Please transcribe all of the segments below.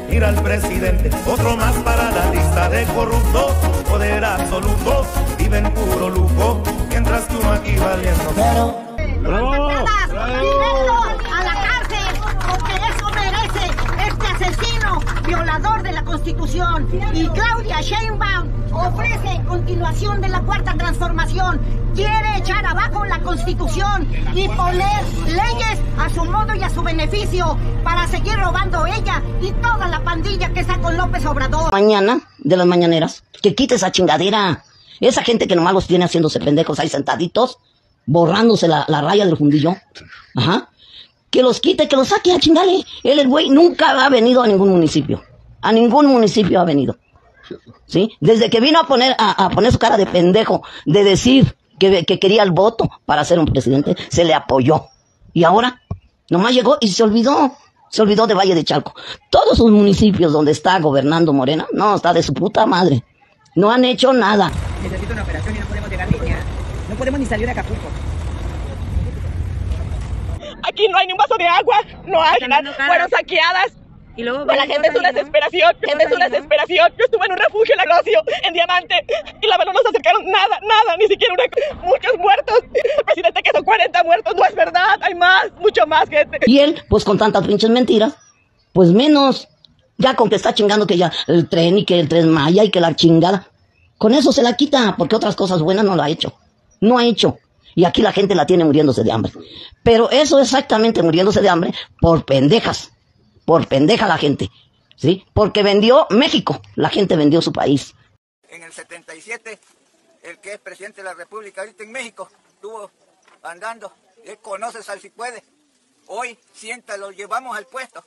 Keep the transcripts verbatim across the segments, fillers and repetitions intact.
mira al presidente, otro más para la lista de corruptos, poder absoluto, viven puro lujo, mientras que uno aquí valiendo. Pero... ¡Bravo! ¡Bravo! ¡A la cárcel! Porque eso merece este asesino, violador de la Constitución. Y Claudia Sheinbaum ofrece continuación de la Cuarta Transformación. Quiere echar abajo la Constitución y poner leyes a su modo y a su beneficio para seguir robando ella y toda la pandilla que está con López Obrador. Mañana, de las mañaneras, que quite esa chingadera. Esa gente que nomás los tiene haciéndose pendejos ahí sentaditos, borrándose la, la raya del fundillo. Ajá. Que los quite, que los saque a chingarle. Él, el güey, nunca ha venido a ningún municipio. A ningún municipio ha venido. ¿Sí? Desde que vino a poner, a, a poner su cara de pendejo, de decir que, que quería el voto para ser un presidente, se le apoyó. Y ahora, nomás llegó y se olvidó. Se olvidó de Valle de Chalco. Todos sus municipios donde está gobernando Morena, no, está de su puta madre. No han hecho nada. Necesito una operación y no podemos llegar ni a... No podemos ni salir de Acapulco. Aquí no hay ni un vaso de agua, no hay nada, fueron saqueadas. Y luego para la gente es una desesperación, gente es una desesperación. Yo estuve en un refugio en la Glocio, en Diamante, y la verdad no nos acercaron nada, nada, ni siquiera una... Muchos muertos. El presidente que son cuarenta muertos, no es verdad, hay más, mucho más gente. Y él, pues con tantas pinches mentiras, pues menos. Ya con que está chingando que ya el tren y que el tren Maya y que la chingada. Con eso se la quita, porque otras cosas buenas no la ha hecho. No ha hecho. Y aquí la gente la tiene muriéndose de hambre. Pero eso exactamente, muriéndose de hambre, por pendejas. Por pendeja la gente. ¿Sí? Porque vendió México. La gente vendió su país. En el setenta y siete, el que es presidente de la República ahorita en México, estuvo andando. Él conoce al si puede. Hoy, sienta, lo llevamos al puesto.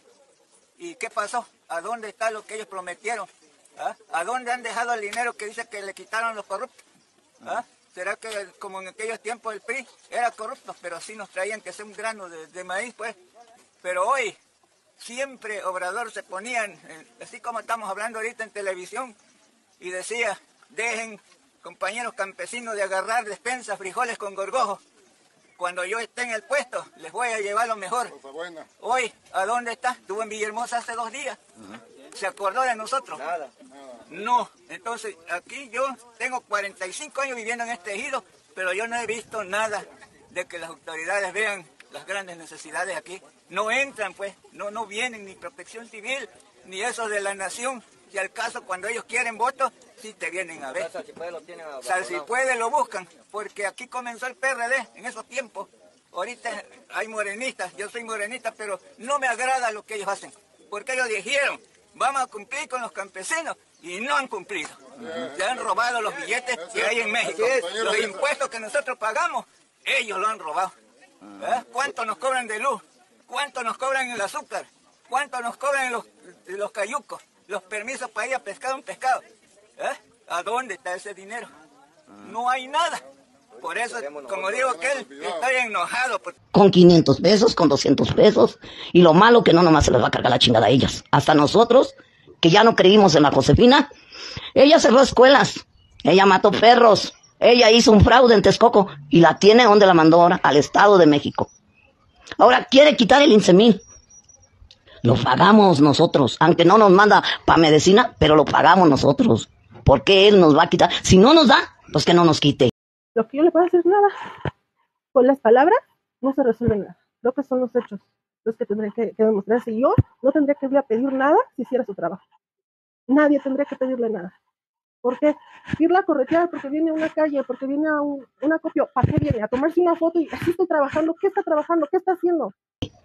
¿Y qué pasó? ¿A dónde está lo que ellos prometieron? ¿Ah? ¿A dónde han dejado el dinero que dice que le quitaron los corruptos? ¿Ah? ¿Será que como en aquellos tiempos el P R I era corrupto, pero sí nos traían que sea un grano de, de maíz, pues? Pero hoy siempre Obrador se ponía, en, así como estamos hablando ahorita en televisión, y decía, dejen, compañeros campesinos, de agarrar despensas, frijoles con gorgojo. Cuando yo esté en el puesto, les voy a llevar lo mejor. Hoy, ¿a dónde está? Estuvo en Villahermosa hace dos días. ¿Se acordó de nosotros? Nada. No. Entonces, aquí yo tengo cuarenta y cinco años viviendo en este ejido, pero yo no he visto nada de que las autoridades vean las grandes necesidades aquí. No entran, pues, no, no vienen ni Protección Civil, ni esos de la Nación. Y al caso, cuando ellos quieren votos, sí te vienen a ver. Sal si puede lo tienen abandonado. Sal si puede lo buscan, porque aquí comenzó el P R D en esos tiempos. Ahorita hay morenistas, yo soy morenista, pero no me agrada lo que ellos hacen. Porque ellos dijeron, vamos a cumplir con los campesinos, y no han cumplido. Se han robado los billetes que hay en México. Los impuestos que nosotros pagamos, ellos lo han robado. ¿Eh? ¿Cuánto nos cobran de luz? ¿Cuánto nos cobran el azúcar? ¿Cuánto nos cobran los, los cayucos? Los permisos para ir a pescar un pescado. ¿Eh? ¿A dónde está ese dinero? No hay nada. Por eso, como digo aquel, estoy enojado. Por... Con quinientos pesos, con doscientos pesos. Y lo malo que no nomás se les va a cargar la chingada a ellas. Hasta nosotros, que ya no creímos en la Josefina. Ella cerró escuelas. Ella mató perros. Ella hizo un fraude en Texcoco. Y la tiene donde la mandó ahora, al Estado de México. Ahora quiere quitar el INSEMIL. Lo pagamos nosotros, aunque no nos manda para medicina, pero lo pagamos nosotros. ¿Por qué él nos va a quitar? Si no nos da, pues que no nos quite. Lo que yo le puedo hacer es nada. Con las palabras no se resuelve nada. Lo que son los hechos, los que tendré que, que demostrar. Si yo no tendría que irle a pedir nada si hiciera su trabajo. Nadie tendría que pedirle nada. ¿Por qué? Irla a corretear porque viene a una calle, porque viene a un, un acopio. ¿Para qué viene? A tomarse una foto y así estoy trabajando. ¿Qué está trabajando? ¿Qué está haciendo?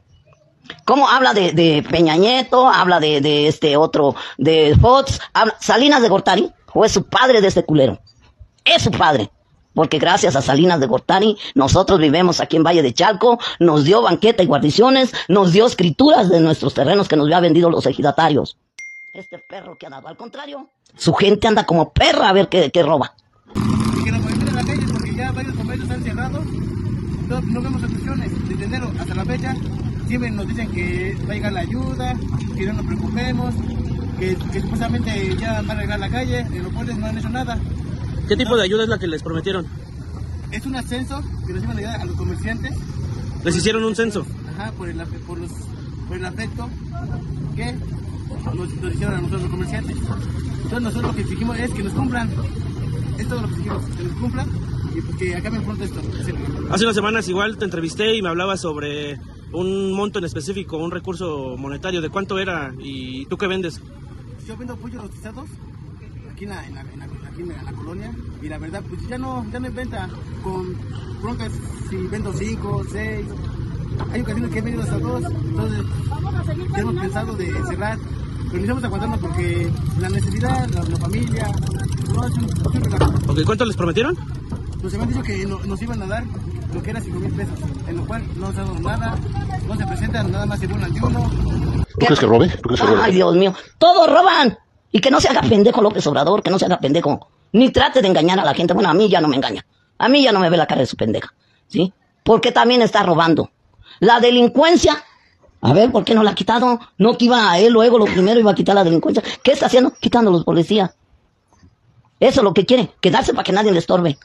¿Cómo habla de, de Peña Nieto? Habla de, de este otro, de Fox. Habla, Salinas de Gortari fue su padre de este culero. Es su padre. Porque gracias a Salinas de Gortari, nosotros vivimos aquí en Valle de Chalco, nos dio banqueta y guarniciones, nos dio escrituras de nuestros terrenos que nos habían vendido los ejidatarios. Este perro que ha dado, al contrario, su gente anda como perra a ver qué, qué roba. Y que nos movimos en la calle porque ya varios comercios han cerrado, no, no vemos soluciones. Desde enero hasta la fecha, siempre nos dicen que va a llegar la ayuda, que no nos preocupemos, que, que supuestamente ya van a arreglar la calle, en los pueblos no han hecho nada. ¿Qué tipo no. de ayuda es la que les prometieron? Es un ascenso que nos iban a ayudar a los comerciantes. ¿Les hicieron un censo? Ajá, por el, por los, por el afecto que nos, nos hicieron a nosotros los comerciantes. Entonces nosotros lo que exigimos es que nos cumplan. Es todo lo que exigimos, que nos cumplan y pues que acaben pronto esto. Hace unas semanas igual te entrevisté y me hablabas sobre un monto en específico, un recurso monetario. ¿De cuánto era? ¿Y tú qué vendes? Yo vendo pollos rostizados aquí en la, en la, en la, aquí en la, en la colonia y la verdad pues ya no, ya no es venta con broncas si vendo cinco, seis. Hay ocasiones que he vendido hasta dos, entonces ya hemos pensado de cerrar, pero necesitamos aguantarnos porque la necesidad, la, la familia, no es un, es un relajo. Okay, ¿cuánto les prometieron? Pues se me han dicho que no, nos iban a dar lo que era cinco mil pesos, en lo cual no se ha dado nada, no se presentan, nada más se burlan de uno. ¿Tú crees que robe? ¿Tú crees que robe? Ay, Dios mío, todos roban. Y que no se haga pendejo López Obrador, que no se haga pendejo. Ni trate de engañar a la gente. Bueno, a mí ya no me engaña. A mí ya no me ve la cara de su pendeja. ¿Sí? Porque también está robando. La delincuencia, a ver, ¿por qué no la ha quitado? No que iba a él luego, lo primero iba a quitar la delincuencia. ¿Qué está haciendo? Quitando a los policías. Eso es lo que quiere, quedarse para que nadie le estorbe.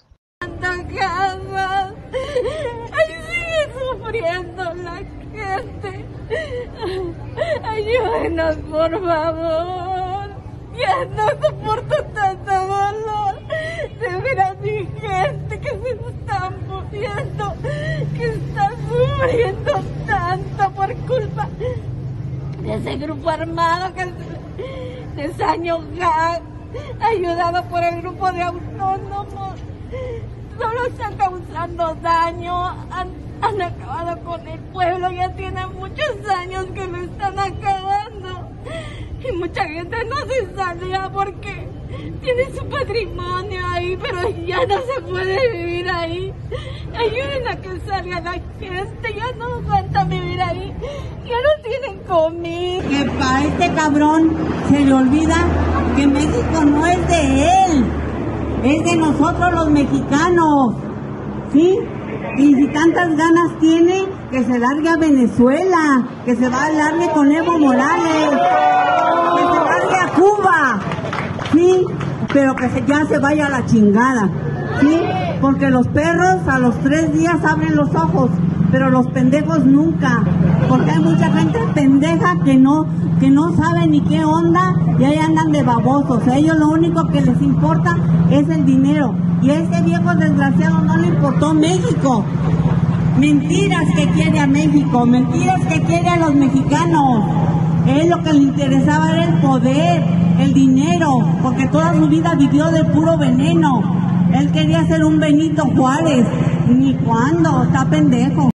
Ahí sigue sufriendo la gente. Ayúdenos, por favor. Ya no soporto tanto dolor de ver a mi gente que se están muriendo, que están sufriendo tanto por culpa de ese grupo armado que de Saño Gang, ayudado por el grupo de autónomos. Solo están causando daño, han, han acabado con el pueblo, ya tienen muchos años que lo están acabando. Y mucha gente no se salía porque tiene su patrimonio ahí, pero ya no se puede vivir ahí. Ayuden a que salga la gente, ya no aguanta vivir ahí, ya no tienen comida. Que para este cabrón se le olvida que México no es de él, es de nosotros los mexicanos, ¿sí? Y si tantas ganas tiene, que se largue a Venezuela, que se va a largue con Evo Morales, que se largue a Cuba, ¿sí? Pero que se, ya se vaya a la chingada, ¿sí? Porque los perros a los tres días abren los ojos, pero los pendejos nunca, porque hay mucha gente pendeja que no, que no sabe ni qué onda y ahí andan de babosos. A ellos lo único que les importa es el dinero. Y a este viejo desgraciado no le importó México. Mentiras que quiere a México, mentiras que quiere a los mexicanos. Él lo que le interesaba era el poder, el dinero, porque toda su vida vivió de puro veneno. Él quería ser un Benito Juárez. Ni cuándo, está pendejo.